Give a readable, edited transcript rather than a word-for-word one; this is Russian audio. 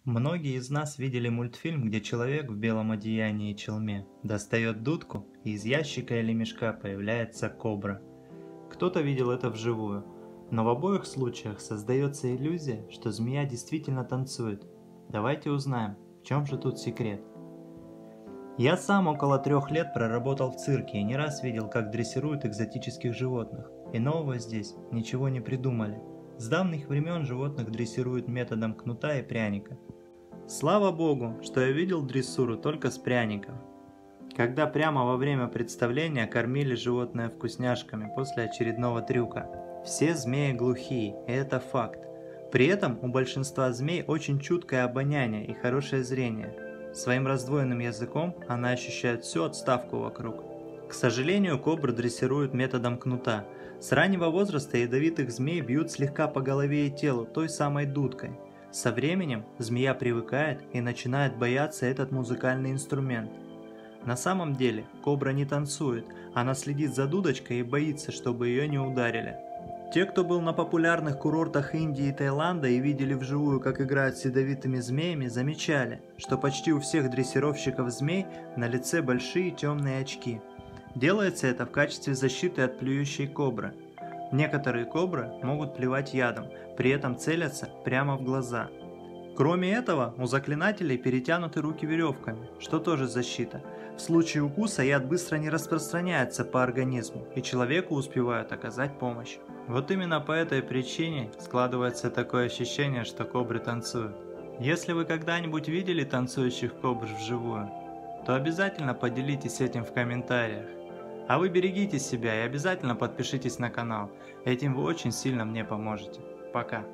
Многие из нас видели мультфильм, где человек в белом одеянии и челме достает дудку, и из ящика или мешка появляется кобра. Кто-то видел это вживую, но в обоих случаях создается иллюзия, что змея действительно танцует. Давайте узнаем, в чем же тут секрет. Я сам около 3 лет проработал в цирке и не раз видел, как дрессируют экзотических животных, и нового здесь ничего не придумали. С давних времен животных дрессируют методом кнута и пряника. Слава богу, что я видел дрессуру только с пряников, когда прямо во время представления кормили животное вкусняшками после очередного трюка. Все змеи глухие, и это факт. При этом у большинства змей очень чуткое обоняние и хорошее зрение. Своим раздвоенным языком она ощущает всю отставку вокруг. К сожалению, кобры дрессируют методом кнута. С раннего возраста ядовитых змей бьют слегка по голове и телу той самой дудкой. Со временем змея привыкает и начинает бояться этот музыкальный инструмент. На самом деле кобра не танцует, она следит за дудочкой и боится, чтобы ее не ударили. Те, кто был на популярных курортах Индии и Таиланда и видели вживую, как играют с ядовитыми змеями, замечали, что почти у всех дрессировщиков змей на лице большие темные очки. Делается это в качестве защиты от плюющей кобры. Некоторые кобры могут плевать ядом, при этом целятся прямо в глаза. Кроме этого, у заклинателей перетянуты руки веревками, что тоже защита. В случае укуса яд быстро не распространяется по организму, и человеку успевают оказать помощь. Вот именно по этой причине складывается такое ощущение, что кобры танцуют. Если вы когда-нибудь видели танцующих кобр вживую, то обязательно поделитесь этим в комментариях. А вы берегите себя и обязательно подпишитесь на канал, этим вы очень сильно мне поможете. Пока.